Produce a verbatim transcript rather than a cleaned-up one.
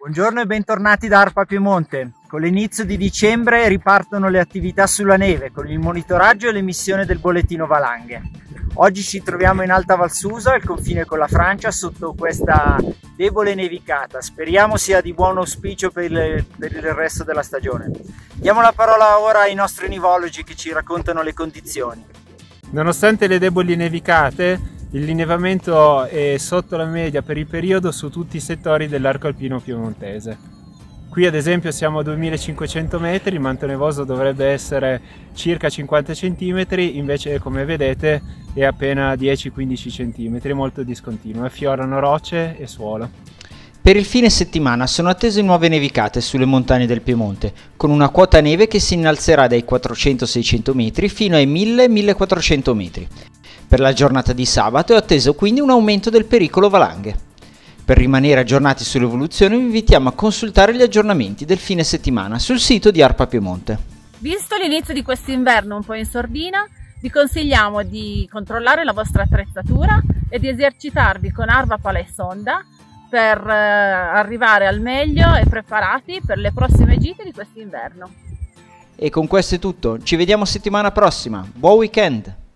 Buongiorno e bentornati da ARPA Piemonte. Con l'inizio di dicembre ripartono le attività sulla neve con il monitoraggio e l'emissione del bollettino valanghe. Oggi ci troviamo in Alta Val Susa, al confine con la Francia, sotto questa debole nevicata. Speriamo sia di buon auspicio per il, per il resto della stagione. Diamo la parola ora ai nostri nivologi che ci raccontano le condizioni. Nonostante le deboli nevicate, il rinevamento è sotto la media per il periodo su tutti i settori dell'arco alpino piemontese. Qui ad esempio siamo a duemilacinquecento metri, il manto nevoso dovrebbe essere circa cinquanta centimetri, invece come vedete è appena dieci quindici centimetri, molto discontinuo, affiorano rocce e suolo. Per il fine settimana sono attese nuove nevicate sulle montagne del Piemonte, con una quota neve che si innalzerà dai quattrocento seicento metri fino ai mille millequattrocento metri. Per la giornata di sabato è atteso quindi un aumento del pericolo valanghe. Per rimanere aggiornati sull'evoluzione vi invitiamo a consultare gli aggiornamenti del fine settimana sul sito di ARPA Piemonte. Visto l'inizio di quest'inverno un po' in sordina, vi consigliamo di controllare la vostra attrezzatura e di esercitarvi con Arva Pala e Sonda per eh, arrivare al meglio e preparati per le prossime gite di quest'inverno. E con questo è tutto, ci vediamo settimana prossima, buon weekend!